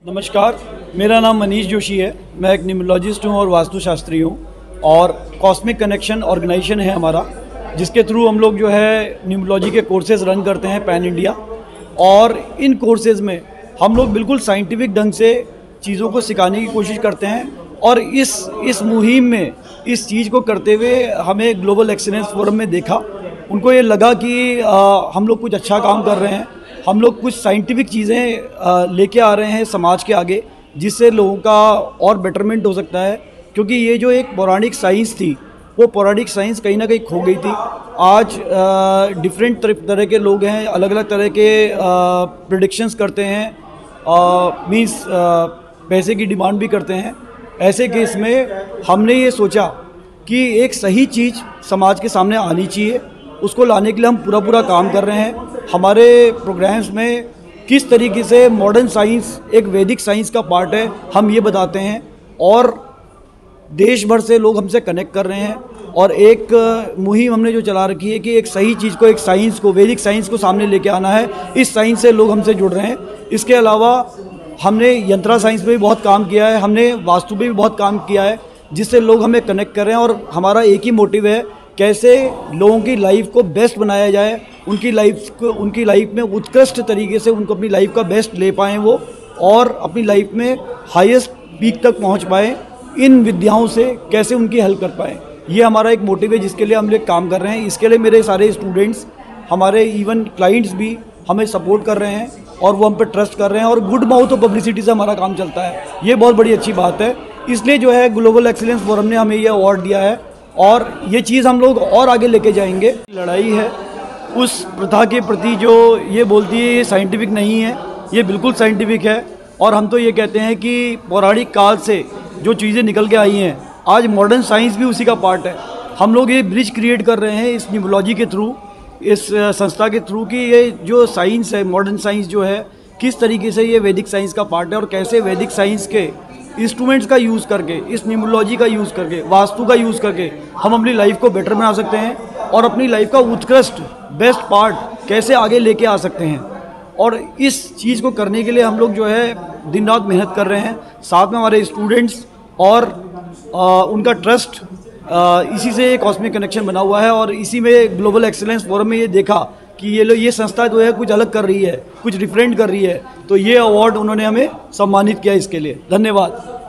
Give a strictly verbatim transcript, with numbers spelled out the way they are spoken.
नमस्कार, मेरा नाम मनीष जोशी है। मैं एक न्यूमरोलॉजिस्ट हूँ और वास्तुशास्त्री हूँ और कॉस्मिक कनेक्शन ऑर्गेनाइजेशन है हमारा, जिसके थ्रू हम लोग जो है न्यूमरोलॉजी के कोर्सेज़ रन करते हैं पैन इंडिया। और इन कोर्सेज़ में हम लोग बिल्कुल साइंटिफिक ढंग से चीज़ों को सिखाने की कोशिश करते हैं। और इस इस मुहिम में इस चीज़ को करते हुए हमें ग्लोबल एक्सीलेंस फोरम में देखा, उनको ये लगा कि आ, हम लोग कुछ अच्छा काम कर रहे हैं, हम लोग कुछ साइंटिफिक चीज़ें लेके आ रहे हैं समाज के आगे, जिससे लोगों का और बेटरमेंट हो सकता है। क्योंकि ये जो एक पौराणिक साइंस थी, वो पौराणिक साइंस कहीं ना कहीं खो गई थी। आज डिफरेंट तरह के लोग हैं, अलग अलग तरह के प्रेडिक्शंस करते हैं, मींस पैसे की डिमांड भी करते हैं। ऐसे केस में हमने ये सोचा कि एक सही चीज़ समाज के सामने आनी चाहिए, उसको लाने के लिए हम पूरा पूरा काम कर रहे हैं। हमारे प्रोग्राम्स में किस तरीके से मॉडर्न साइंस एक वैदिक साइंस का पार्ट है, हम ये बताते हैं। और देश भर से लोग हमसे कनेक्ट कर रहे हैं। और एक मुहिम हमने जो चला रखी है कि एक सही चीज़ को, एक साइंस को, वैदिक साइंस को सामने लेके आना है। इस साइंस से लोग हमसे जुड़ रहे हैं। इसके अलावा हमने यंत्रा साइंस में भी बहुत काम किया है, हमने वास्तु में भी बहुत काम किया है, जिससे लोग हमें कनेक्ट कर रहे हैं। और हमारा एक ही मोटिव है, कैसे लोगों की लाइफ को बेस्ट बनाया जाए, उनकी लाइफ को उनकी लाइफ में उत्कृष्ट तरीके से उनको अपनी लाइफ का बेस्ट ले पाएँ वो, और अपनी लाइफ में हाईएस्ट पीक तक पहुंच पाएँ। इन विद्याओं से कैसे उनकी हेल्प कर पाएँ, ये हमारा एक मोटिव है, जिसके लिए हम लोग काम कर रहे हैं। इसके लिए मेरे सारे स्टूडेंट्स, हमारे इवन क्लाइंट्स भी हमें सपोर्ट कर रहे हैं और वो हम पे ट्रस्ट कर रहे हैं। और गुड माउथ और पब्लिसिटी से हमारा काम चलता है, ये बहुत बड़ी अच्छी बात है। इसलिए जो है ग्लोबल एक्सीलेंस फोरम ने हमें ये अवार्ड दिया है और ये चीज़ हम लोग और आगे लेके जाएंगे। लड़ाई है उस प्रथा के प्रति जो ये बोलती है ये साइंटिफिक नहीं है, ये बिल्कुल साइंटिफिक है। और हम तो ये कहते हैं कि पौराणिक काल से जो चीज़ें निकल के आई हैं, आज मॉडर्न साइंस भी उसी का पार्ट है। हम लोग ये ब्रिज क्रिएट कर रहे हैं इस न्यूमरोलॉजी के थ्रू, इस संस्था के थ्रू, कि ये जो साइंस है, मॉडर्न साइंस जो है, किस तरीके से ये वैदिक साइंस का पार्ट है और कैसे वैदिक साइंस के इंस्ट्रूमेंट्स का यूज़ करके, इस न्यूमरोलॉजी का यूज़ करके, वास्तु का यूज़ करके हम अपनी लाइफ को बेटर बना सकते हैं और अपनी लाइफ का उत्कृष्ट बेस्ट पार्ट कैसे आगे लेके आ सकते हैं। और इस चीज़ को करने के लिए हम लोग जो है दिन रात मेहनत कर रहे हैं। साथ में हमारे स्टूडेंट्स और आ, उनका ट्रस्ट, आ, इसी से कॉस्मिक कनेक्शन बना हुआ है। और इसी में ग्लोबल एक्सीलेंस फोरम में ये देखा कि ये लोग, ये संस्था जो है कुछ अलग कर रही है, कुछ डिफरेंट कर रही है, तो ये अवार्ड उन्होंने हमें सम्मानित किया। इसके लिए धन्यवाद।